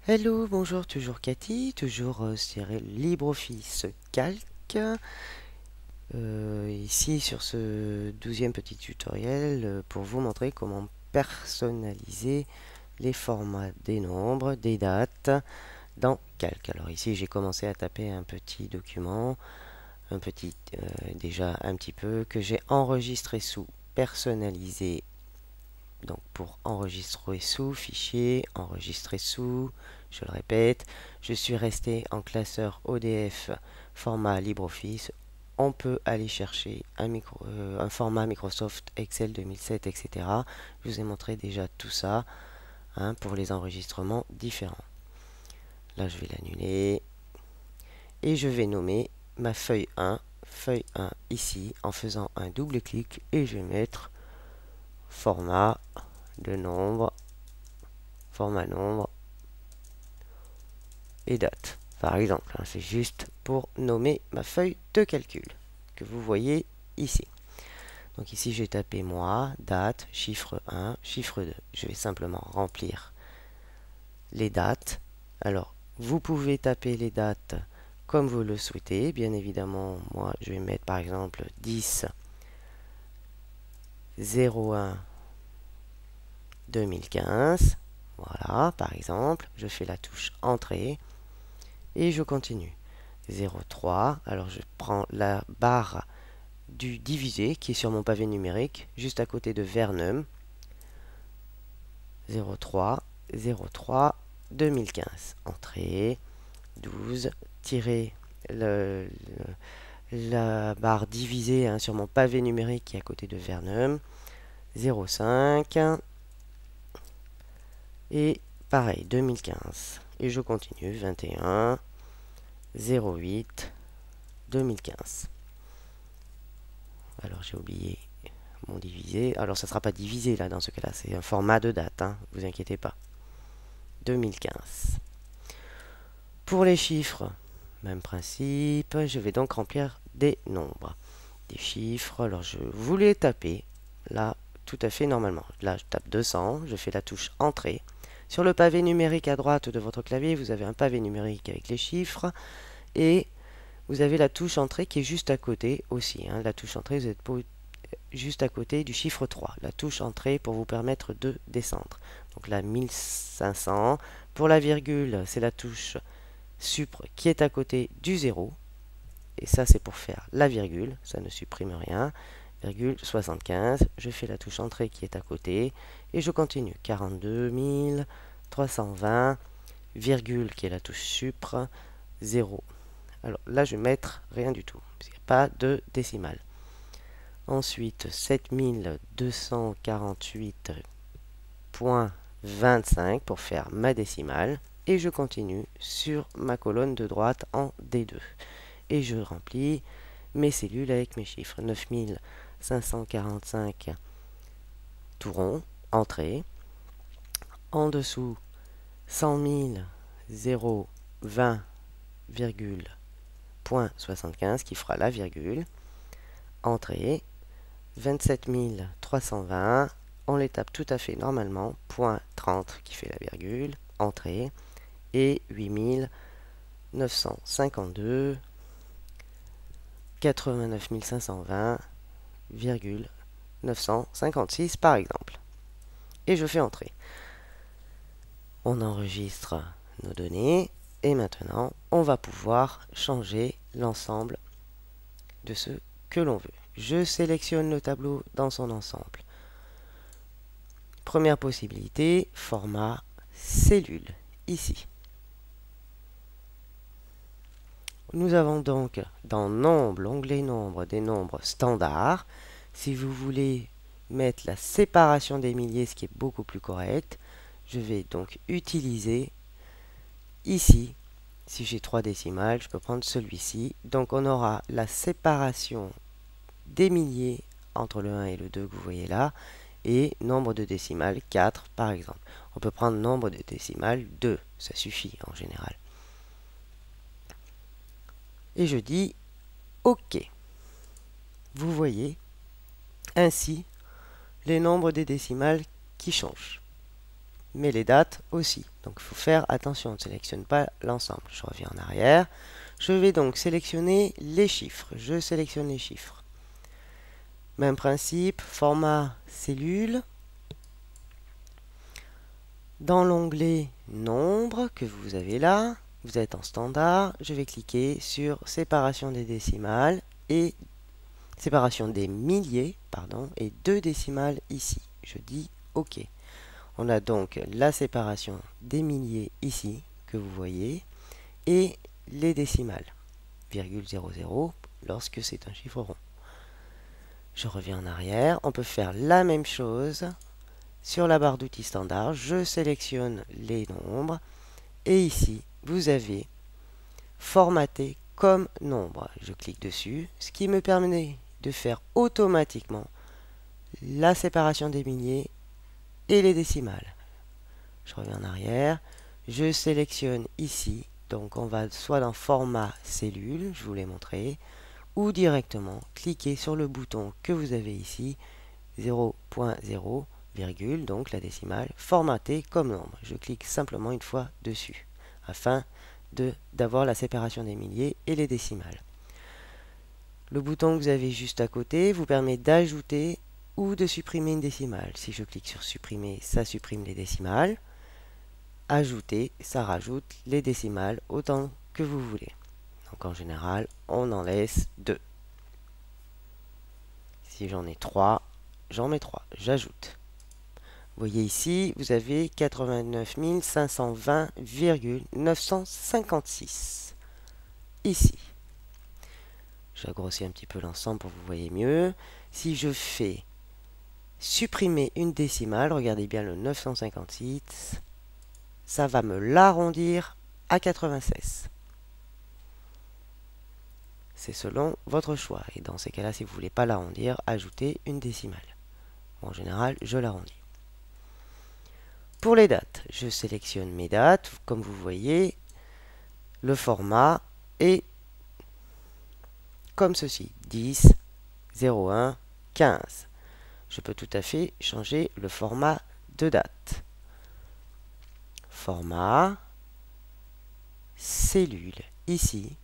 Hello, bonjour, toujours Cathy, toujours sur LibreOffice Calc. Ici sur ce 12e petit tutoriel pour vous montrer comment personnaliser les formats des nombres, des dates dans Calc. Alors ici j'ai commencé à taper un petit document, déjà un petit peu, que j'ai enregistré sous personnaliser. Donc pour enregistrer sous, fichier, enregistrer sous, je le répète, je suis resté en classeur ODF format LibreOffice. On peut aller chercher un format Microsoft Excel 2007, etc. Je vous ai montré déjà tout ça pour les enregistrements différents. Là, je vais l'annuler et je vais nommer ma feuille 1 ici en faisant un double clic et je vais mettre format de nombre, format nombre et date. Par exemple, c'est juste pour nommer ma feuille de calcul que vous voyez ici. Donc ici, j'ai tapé mois, date, chiffre 1, chiffre 2. Je vais simplement remplir les dates. Alors, vous pouvez taper les dates comme vous le souhaitez. Bien évidemment, moi, je vais mettre par exemple 10 01 2015. Voilà, par exemple, je fais la touche entrée et je continue. 0,3. Alors je prends la barre du divisé qui est sur mon pavé numérique, juste à côté de Vernum. 0,3, 0,3, 2015. Entrée. 12. Tirer la barre divisée sur mon pavé numérique qui est à côté de Vernum. 0,5. Et pareil, 2015. Et je continue. 21. 08. 2015. Alors j'ai oublié mon divisé. Alors ça ne sera pas divisé là dans ce cas-là, c'est un format de date, vous inquiétez pas. 2015. Pour les chiffres, même principe, je vais donc remplir des nombres. Des chiffres, alors je voulais taper là tout à fait normalement. Là je tape 200, je fais la touche entrée. Sur le pavé numérique à droite de votre clavier, vous avez un pavé numérique avec les chiffres et vous avez la touche entrée qui est juste à côté aussi. La touche entrée, vous êtes juste à côté du chiffre 3, la touche entrée pour vous permettre de descendre. Donc là, 1500. Pour la virgule, c'est la touche supr qui est à côté du 0. Et ça, c'est pour faire la virgule, ça ne supprime rien. Virgule 75, je fais la touche entrée qui est à côté et je continue. 42 320, virgule qui est la touche supr, 0. Alors là, je vais mettre rien du tout, parce qu'il n'y a pas de décimale. Ensuite, 7248.25 pour faire ma décimale. Et je continue sur ma colonne de droite en D2. Et je remplis mes cellules avec mes chiffres. 9545 tout rond, entrée. En dessous, 100 0, 20,75 qui fera la virgule. Entrée. 27 320, on les tape tout à fait normalement, point 30 qui fait la virgule, entrée, et 8 952, 89 520, 956 par exemple. Et je fais entrer. On enregistre nos données, et maintenant, on va pouvoir changer l'ensemble de ce que l'on veut. Je sélectionne le tableau dans son ensemble. Première possibilité, format cellule, ici. Nous avons donc dans Nombre, l'onglet Nombre, des nombres standards. Si vous voulez mettre la séparation des milliers, ce qui est beaucoup plus correct, je vais donc utiliser ici, si j'ai 3 décimales, je peux prendre celui-ci. Donc on aura la séparation des milliers entre le 1 et le 2 que vous voyez là, et nombre de décimales 4 par exemple. On peut prendre nombre de décimales 2, ça suffit en général. Et je dis OK. Vous voyez ainsi les nombres des décimales qui changent. mais les dates aussi. Donc il faut faire attention, on ne sélectionne pas l'ensemble. Je reviens en arrière. Je vais donc sélectionner les chiffres. Je sélectionne les chiffres. Même principe, format cellule. Dans l'onglet nombre que vous avez là, vous êtes en standard. Je vais cliquer sur séparation des décimales et séparation des milliers, pardon, et 2 décimales ici. Je dis OK. On a donc la séparation des milliers ici, que vous voyez, et les décimales, virgule 00, lorsque c'est un chiffre rond. Je reviens en arrière. On peut faire la même chose sur la barre d'outils standard. Je sélectionne les nombres, et ici, vous avez formaté comme nombre. Je clique dessus, ce qui me permet de faire automatiquement la séparation des milliers et les décimales. Je reviens en arrière, je sélectionne ici, donc on va soit dans format cellule, je vous l'ai montré, ou directement cliquer sur le bouton que vous avez ici, 0.0, virgule, donc la décimale, formaté comme nombre. Je clique simplement une fois dessus, afin d'avoir la séparation des milliers et les décimales. Le bouton que vous avez juste à côté vous permet d'ajouter ou de supprimer une décimale. Si je clique sur supprimer, ça supprime les décimales. Ajouter, ça rajoute les décimales autant que vous voulez. Donc en général, on en laisse 2. Si j'en ai 3, j'en mets 3. J'ajoute. Vous voyez ici, vous avez 89 520,956. Ici. J'agrossis un petit peu l'ensemble pour que vous voyez mieux. Si je fais supprimer une décimale, regardez bien le 956, ça va me l'arrondir à 96. C'est selon votre choix. Et dans ces cas-là, si vous ne voulez pas l'arrondir, ajoutez une décimale. En général, je l'arrondis. Pour les dates, je sélectionne mes dates. Comme vous voyez, le format est comme ceci. 10, 01, 15. Je peux tout à fait changer le format de date. Format, cellule, ici.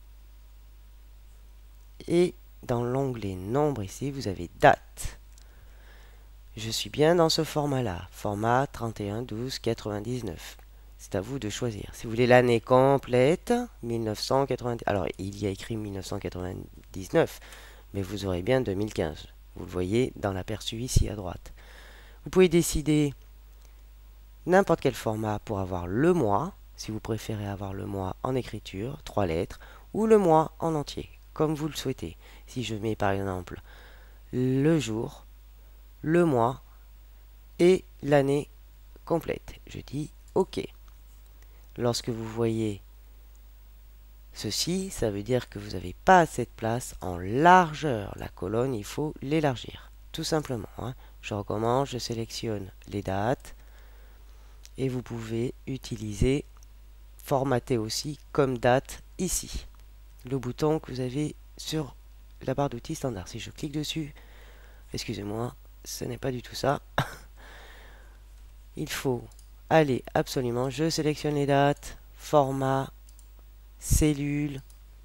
Et dans l'onglet nombre ici, vous avez date. Je suis bien dans ce format-là. Format 31, 12, 99. C'est à vous de choisir. Si vous voulez l'année complète, 1990. Alors, il y a écrit 1999, mais vous aurez bien 2015. Vous le voyez dans l'aperçu ici à droite. Vous pouvez décider n'importe quel format pour avoir le mois, si vous préférez avoir le mois en écriture, 3 lettres, ou le mois en entier, comme vous le souhaitez. Si je mets par exemple le jour, le mois et l'année complète, je dis OK. Lorsque vous voyez ceci, ça veut dire que vous n'avez pas assez de place en largeur. La colonne, il faut l'élargir, tout simplement. Je recommence, je sélectionne les dates et vous pouvez utiliser, formater aussi comme date ici. Le bouton que vous avez sur la barre d'outils standard. Si je clique dessus, excusez-moi, ce n'est pas du tout ça. Il faut aller absolument, je sélectionne les dates, format, cellule,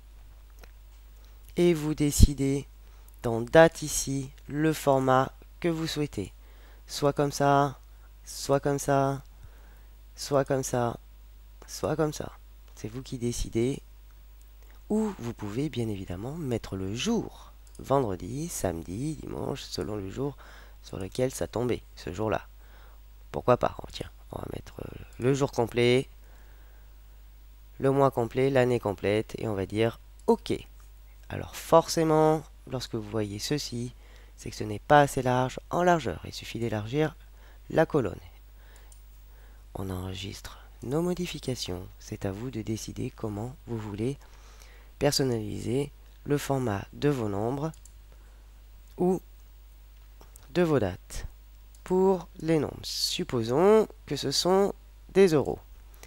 et vous décidez dans date ici le format que vous souhaitez. Soit comme ça, soit comme ça, soit comme ça, soit comme ça. C'est vous qui décidez. Ou vous pouvez bien évidemment mettre le jour, vendredi, samedi, dimanche, selon le jour sur lequel ça tombait, ce jour-là. Pourquoi pas? Tiens, on va mettre le jour complet, le mois complet, l'année complète, et on va dire OK. Alors forcément, lorsque vous voyez ceci, c'est que ce n'est pas assez large en largeur. Il suffit d'élargir la colonne. On enregistre nos modifications. C'est à vous de décider comment vous voulez personnaliser le format de vos nombres ou de vos dates. Pour les nombres, supposons que ce sont des euros.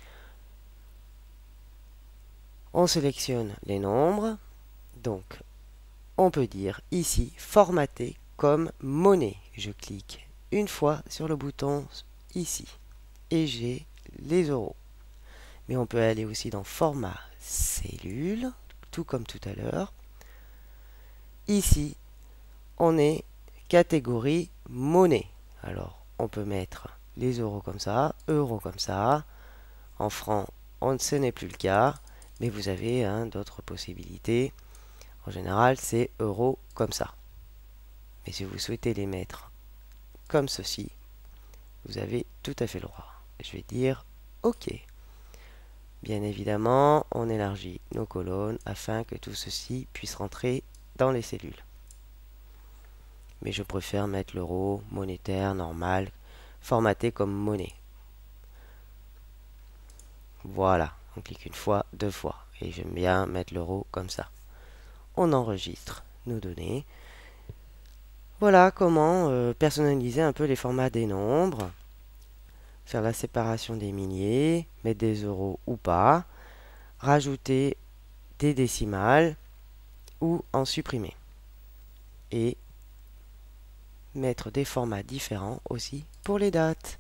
On sélectionne les nombres. Donc, on peut dire ici, formater comme monnaie. Je clique une fois sur le bouton ici. et j'ai les euros. Mais on peut aller aussi dans format cellule, tout comme tout à l'heure. Ici, on est catégorie monnaie. Alors, on peut mettre les euros comme ça, euros comme ça. En francs, ce n'est plus le cas, mais vous avez d'autres possibilités. En général, c'est euros comme ça. Mais si vous souhaitez les mettre comme ceci, vous avez tout à fait le droit. Je vais dire OK. Bien évidemment, on élargit nos colonnes afin que tout ceci puisse rentrer dans les cellules. Mais je préfère mettre l'euro monétaire normal, formaté comme monnaie. Voilà, on clique une fois, deux fois. Et j'aime bien mettre l'euro comme ça. On enregistre nos données. Voilà comment personnaliser un peu les formats des nombres. Faire la séparation des milliers, mettre des euros ou pas. Rajouter des décimales ou en supprimer. Et mettre des formats différents aussi pour les dates.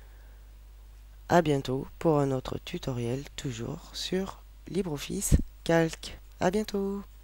À bientôt pour un autre tutoriel toujours sur LibreOffice Calc. À bientôt.